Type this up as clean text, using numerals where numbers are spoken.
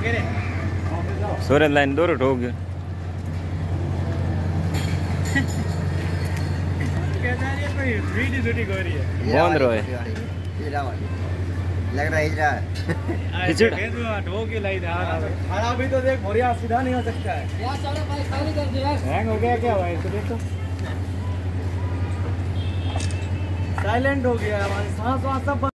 सूरज line दो ठोक गया। बंद रहो लग रहा है खाना भी तो देख भोरिया सीधा नहीं हो सकता है। हैंग हो गया क्या भाई? तो देखो साइलेंट हो गया हमारे सांस वास सब